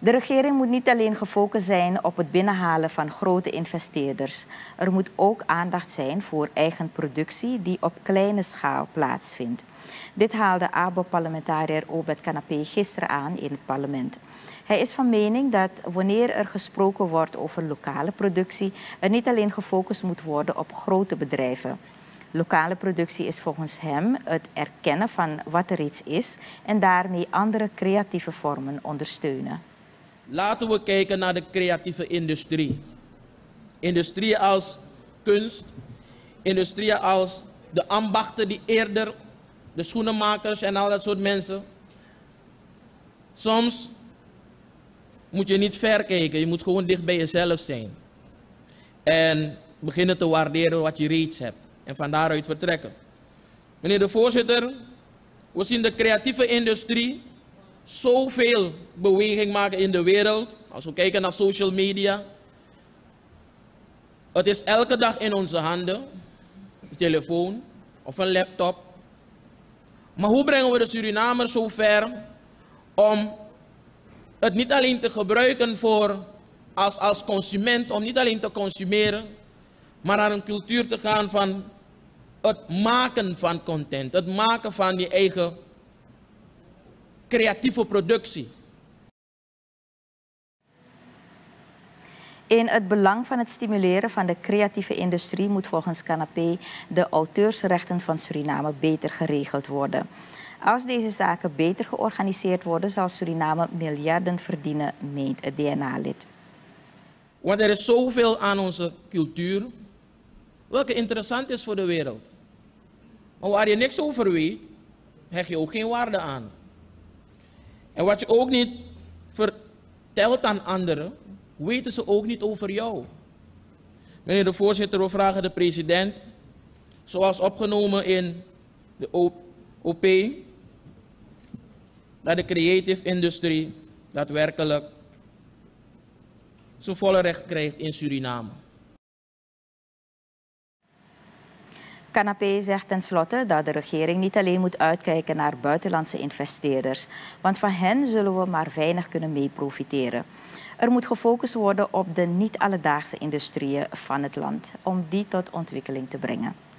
De regering moet niet alleen gefocust zijn op het binnenhalen van grote investeerders. Er moet ook aandacht zijn voor eigen productie die op kleine schaal plaatsvindt. Dit haalde ABO-parlementariër Obed Canapé gisteren aan in het parlement. Hij is van mening dat wanneer er gesproken wordt over lokale productie, er niet alleen gefocust moet worden op grote bedrijven. Lokale productie is volgens hem het erkennen van wat er reeds is en daarmee andere creatieve vormen ondersteunen. Laten we kijken naar de creatieve industrie. Industrie als kunst, industrie als de ambachten die eerder, de schoenenmakers en al dat soort mensen. Soms moet je niet ver kijken, je moet gewoon dicht bij jezelf zijn. En beginnen te waarderen wat je reeds hebt. En van daaruit vertrekken. Meneer de voorzitter, we zien de creatieve industrie zoveel beweging maken in de wereld. Als we kijken naar social media. Het is elke dag in onze handen. Een telefoon of een laptop. Maar hoe brengen we de Surinamers zo ver om het niet alleen te gebruiken voor als consument, om niet alleen te consumeren, maar naar een cultuur te gaan van het maken van content, het maken van je eigen creatieve productie. In het belang van het stimuleren van de creatieve industrie moet volgens Canapé de auteursrechten van Suriname beter geregeld worden. Als deze zaken beter georganiseerd worden, zal Suriname miljarden verdienen, meent het DNA-lid. Want er is zoveel aan onze cultuur, welke interessant is voor de wereld. Maar waar je niks over weet, hecht je ook geen waarde aan. En wat je ook niet vertelt aan anderen, weten ze ook niet over jou. Meneer de voorzitter, we vragen de president, zoals opgenomen in de OP, dat de creative industrie daadwerkelijk zijn volle recht krijgt in Suriname. Canapé zegt tenslotte dat de regering niet alleen moet uitkijken naar buitenlandse investeerders, want van hen zullen we maar weinig kunnen mee profiteren. Er moet gefocust worden op de niet-alledaagse industrieën van het land, om die tot ontwikkeling te brengen.